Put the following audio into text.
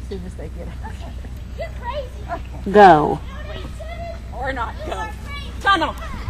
as soon as they get out. You're crazy. Okay. Go. Or not go. Tunnel.